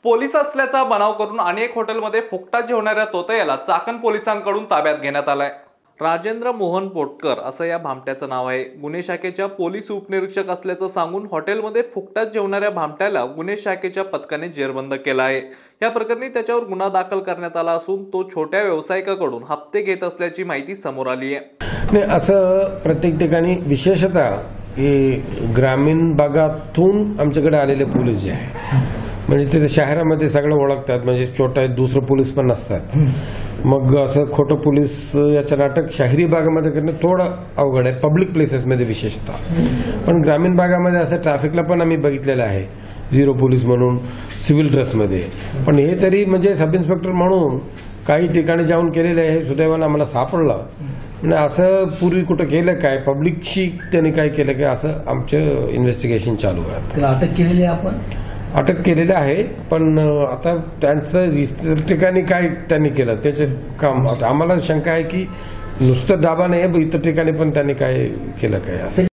Police असल्याचा बनाव करून अनेक हॉटेलमध्ये फुकटात जेवणाऱ्या तोतयाला चाकण पोलिसांकडून ताब्यात घेण्यात आलाय। राजेंद्र मोहन पोटकर असं या भामट्याचं नाव आहे। गुन्हे शाखेच्या पोलीस उपनिरीक्षक असल्याचं सांगून हॉटेलमध्ये फुकटात जेवणाऱ्या भामट्याला गुन्हे शाखेच्या पथकाने जेरबंद केला आहे। या प्रकरणी त्याच्यावर गुन्हा दाखल करण्यात आला असून तो छोट्या व्यावसायिकाकडून हप्ते घेत असल्याची माहिती समोर आली आहे। असं प्रत्येक ठिकाणी विशेषतः ग्रामीण भागातून आमच्याकडे आलेले पोलीस जे आहे म्हणजे ते शहरामध्ये सगळं ओळखतात, म्हणजे छोटा दुसरं पोलीस पण नसतात। मग असं खोटं पोलीस याचं नाटक शहरी भागामध्ये करणं थोडं अवघड आहे, पब्लिक प्लेसेसमध्ये विशेषतः। पण ग्रामीण भागामध्ये असं ट्रॅफिकला पण आम्ही बघितलेलं आहे, झिरो पोलीस म्हणून सिव्हिल ड्रेसमध्ये। पण हे तरी म्हणजे सब इन्स्पेक्टर म्हणून काही ठिकाणी जाऊन केलेलं आहे, सुदैवानं आम्हाला सापडलं। म्हणजे असं पूर्वी कुठं केलं काय, पब्लिकशी त्यांनी काय केलं काय, असं आमचं इन्व्हेस्टिगेशन चालू आहे। अटक केलेली आपण अटक केलेलं आहे, पण आता त्यांचं इतर ठिकाणी काय त्यांनी केलं त्याचे काम आता आम्हाला शंका आहे की नुसतं डाबा नाही, इतर ठिकाणी पण त्यांनी काय केलं काय असं।